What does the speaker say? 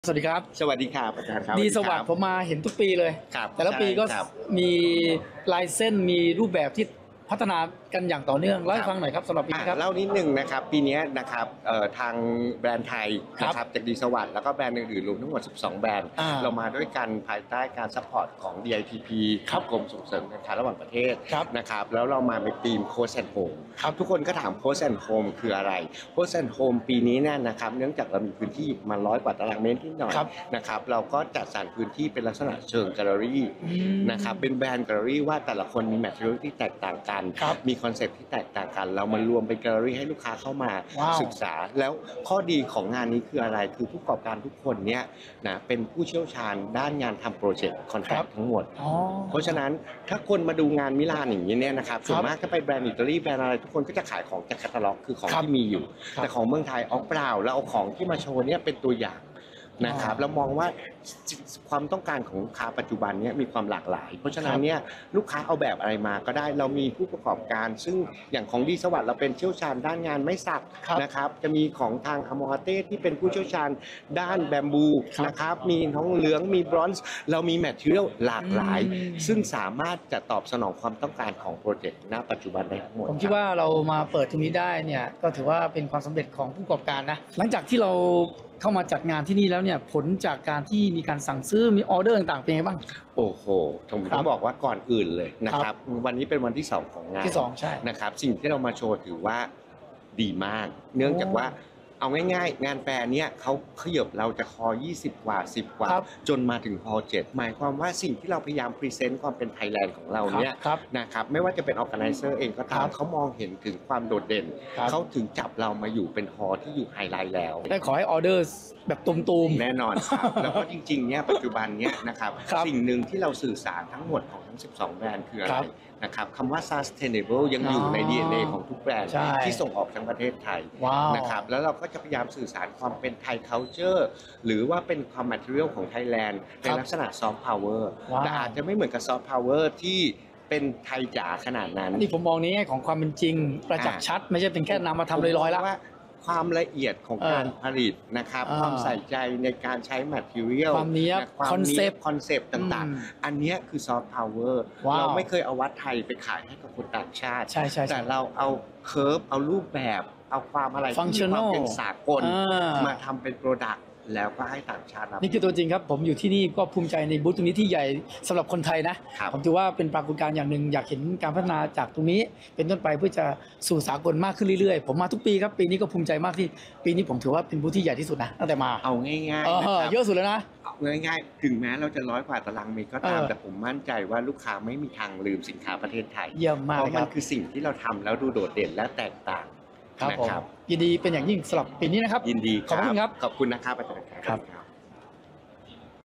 สวัสดีครับสวัสดีครับอาจารย์ครับดีสวัสดิ์ผมมาเห็นทุกปีเลยครับแต่ละปีก็มีลายเส้นมีรูปแบบที่พัฒนากันอย่างต่อเนื่องเล่าให้ฟังหน่อยครับสำหรับปีนี้ครับเล่านิดนึงนะครับปีนี้นะครับทางแบรนด์ไทยนะครับจากดีสวัสดิ์แล้วก็แบรนด์อื่นๆรวมทั้งหมด12แบรนด์เรามาด้วยกันภายใต้การซัพพอร์ตของ DITP กรมส่งเสริมการค้าระหว่างประเทศนะครับแล้วเรามาเป็นทีม Coast and Home ทุกคนก็ถาม Coast and Home คืออะไร Coast and Home ปีนี้เนี่ยนะครับเนื่องจากเรามีพื้นที่มา100 กว่าตารางเมตรที่หน่อยนะครับเราก็จัดสรรพื้นที่เป็นลักษณะเชิงแกลเลอรี่นะครับเป็นแบรนด์แกลเลอรี่ว่าแต่ละคนมีแมทริเอลที่แตกต่างกันมีคอนเซ็ปต์ที่แตกต่างกันเรามารวมเป็นแกลเลอรี่ให้ลูกค้าเข้ามาศึกษาแล้วข้อดีของงานนี้คืออะไรคือผู้ประกอบการทุกคนเนี่ยนะเป็นผู้เชี่ยวชาญด้านงานทำโปรเจกต์คอนแทคทั้งหมดเพราะฉะนั้นถ้าคนมาดูงานมิลานอย่างนี้เนี่ยนะครับส่วนมากถ้าไปแบรนด์อิตาลีแบรนด์อะไรทุกคนก็จะขายของจากแคตตาล็อกคือของที่มีอยู่แต่ของเมืองไทยเอาเปล่าแล้วเอาของที่มาโชว์เนี่ยเป็นตัวอย่างนะครับแล้วมองว่าความต้องการของลูกค้าปัจจุบันนี้มีความหลากหลายเพราะฉะนั้นเนี่ยลูกค้าเอาแบบอะไรมาก็ได้เรามีผู้ประกอบการซึ่งอย่างของดีสวัสดิ์เราเป็นเชี่ยวชาญด้านงานไม้สักนะครับจะมีของทางอมอเต้ที่เป็นผู้เชี่ยวชาญด้านแบมบูนะครับมีทองเหลืองมีบรอนซ์เรามีแมทเทียลหลากหลายซึ่งสามารถจะตอบสนองความต้องการของโปรเจกต์ณปัจจุบันได้ทั้งหมดผมคิดว่าเรามาเปิดตรงนี้ได้เนี่ยก็ถือว่าเป็นความสำเร็จของผู้ประกอบการนะหลังจากที่เราเข้ามาจัดงานที่นี่แล้วเนี่ยผลจากการที่มีการสั่งซื้อมีออเดอร์ต่างๆเป็นไงบ้างโอ้โหผมต้องบอกว่าก่อนอื่นเลยนะครับวันนี้เป็นวันที่2ของงานที่2ใช่นะครับสิ่งที่เรามาโชว์ถือว่าดีมากเนื่องจากว่าเอาง่ายๆงานแฟร์เนี่ยเขาขยับเราจะคอ20 กว่า10 กว่าจนมาถึงฮอ7หมายความว่าสิ่งที่เราพยายามพรีเซนต์ความเป็นไทยแลนด์ของเราเนี่ยนะครับไม่ว่าจะเป็นออแกไนเซอร์เองก็ตามเขามองเห็นถึงความโดดเด่นเขาถึงจับเรามาอยู่เป็นฮอที่อยู่ไฮไลท์แล้วได้ขอให้ออเดอร์แบบตุมๆแน่นอนครับแล้วก็จริงๆเนี่ยปัจจุบันเนี่ยนะครับสิ่งหนึ่งที่เราสื่อสารทั้งหมดของทั้ง12แบรนด์คืออะไรนะครับคำว่า sustainable ยังอยู่ใน DNA ของทุกแบรนด์ที่ส่งออกทั้งประเทศไทยนะครับแล้วเราก็จะพยายามสื่อสารความเป็นไทย culture หรือว่าเป็นความ material ของไทยแลนด์ในลักษณะ soft power แต่อาจจะไม่เหมือนกับ soft power ที่เป็นไทยจ๋าขนาดนั้นนี่ผมมองในแง่ของความเป็นจริงประจักษ์ชัดไม่ใช่เป็นแค่นำมาทำลอยๆแล้วความละเอียดของการผลิตนะครับความใส่ใจในการใช้ material ความนี้คอนเซปต์ต่างๆอันนี้คือ soft power เราไม่เคยเอาวัดไทยไปขายให้กับคนต่างชาติแต่เราเอาเคิร์ฟเอารูปแบบเอาความอะไรที่มีความเป็นสากลมาทำเป็นโปรดักต์แล้วก็ให้ต่างชาติรับนี่คือตัวจริงครับผมอยู่ที่นี่ก็ภูมิใจในบูธตรงนี้ที่ใหญ่สำหรับคนไทยนะผมถือว่าเป็นปรากฏการณ์อย่างหนึ่งอยากเห็นการพัฒนาจากตรงนี้เป็นต้นไปเพื่อจะสู่สากลมากขึ้นเรื่อยๆผมมาทุกปีครับปีนี้ก็ภูมิใจมากที่ปีนี้ผมถือว่าเป็นบูธที่ใหญ่ที่สุดนะตั้งแต่มาเอาง่ายๆนะครับเยอะสุดแล้วนะง่ายๆถึงแม้เราจะ100 กว่าตารางเมตรก็ตามแต่ผมมั่นใจว่าลูกค้าไม่มีทางลืมสินค้าประเทศไทยเยี่ยมมากเพราะมันคือสิ่งที่เราทำแล้วดูโดดเด่นและแตกต่างครับยินดีเป็นอย่างยิ่งสำหรับปีนี้นะครับยินดีขอบคุณครับขอบคุณนะครับอาจารย์ครับ